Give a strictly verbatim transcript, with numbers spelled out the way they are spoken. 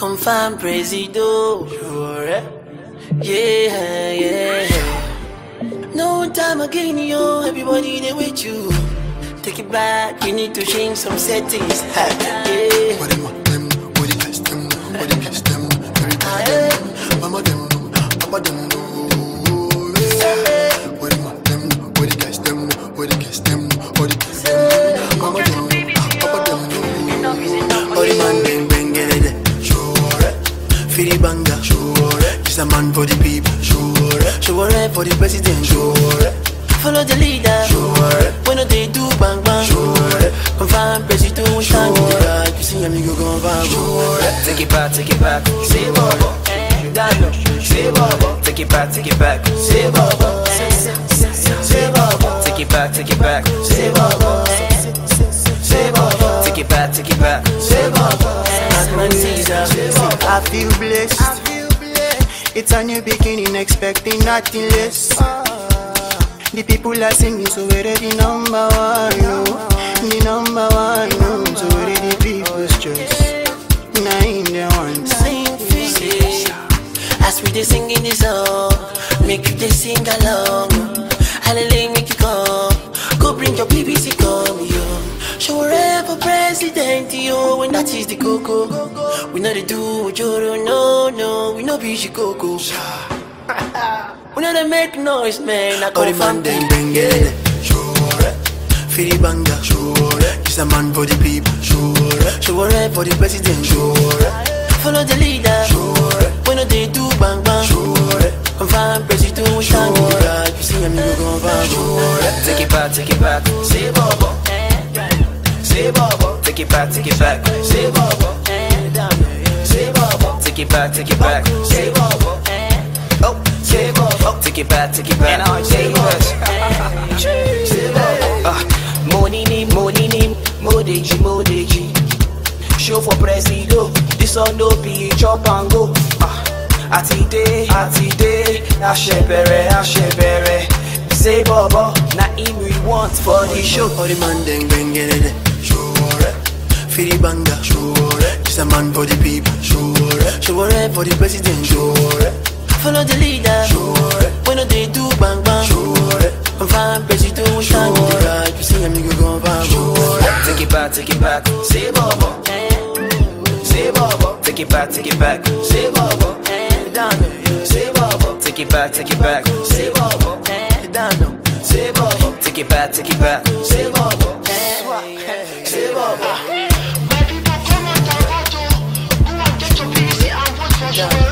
Confirm Presido. Sure. Yeah, yeah. No time again, yo. Everybody there with you. Take it back. You need to change some settings. Ha, yeah. What them, them, what the guys them, what the guys them, everybody them, mama them, papa them, what them, them, what the guys them, what the guys them, what the guys them, mama them, papa them, all the man bang bang get it. Fili banga, sure. He's a man for the people, sure. Sowore for the president, sure. Follow the leader, sure. When they do bang bang, sure. Confirm president, we stand with the right. You see him, you go confirm, sure. Take it back, take it back, say Bobo. Dano, say Bobo. Take it back, take it back, say Bobo. Say Bobo. Take it back, take it back, say Bobo. Say Bobo. Take it back, take it back, say Bobo. I feel blessed. I feel blessed. It's a new beginning, expecting nothing less. The people are singing, so we're the number one, no. The number one, no. So we're the people's choice. Nine the ones. As we they singing this song, make you they sing along. Hallelujah, make you come. Go bring your B B C come, yo. Sowore for president, yo. When that is the coco. We know they do Joro, no, no. We know be Chicoco. We know they make noise, man. I all the man them bang it. Sure. Fili banga, sure. He's a man for the people, sure. Sowore for the president, sure. Follow the leader, sure. When they do bang bang, sure. Confirm president, we stand with the right. You see him, you go confirm, sure. Take it back, take it back, say Bobo. Say Bobo. Take it back, take it back, say Bobo. Say Bobo. Take it back, take it back, say Bobo. Oh, say Bobo. Take it back, take it back, say Bobo. Say Bobo. Ah, money name, money name, Modeji, Modeji. Show for Presido. This one no be chop and go. Ah, Atide, Atide, Ashebere, Ashebere. Say Bobo, na him we want for the show. All the man them bang it. Sure. Fili banga, sure. He's a man for the people, sure. Sowore for the president, sure. Follow the leader, sure. When they do bang bang, sure. Confirm president, we stand with the right. You see him, you go confirm, sure. Take it back, take it back, say Bobo. Say Bobo. Take it back, take it back, say Bobo. Say Bobo. Take it back, take it back, say Bobo. Say Bobo. Take it back, take it back, say Bobo. Say Bobo. My people, come out and vote. Go and get your P V C and vote for Sowore.